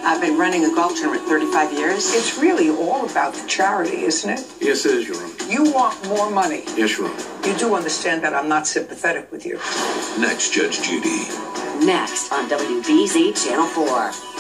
I've been running a golf tournament 35 years. It's really all about the charity, isn't it? Yes, it is, Your Honor. You want more money. Yes, Your Honor. You do understand that I'm not sympathetic with you. Next, Judge Judy. Next on WBZ Channel 4.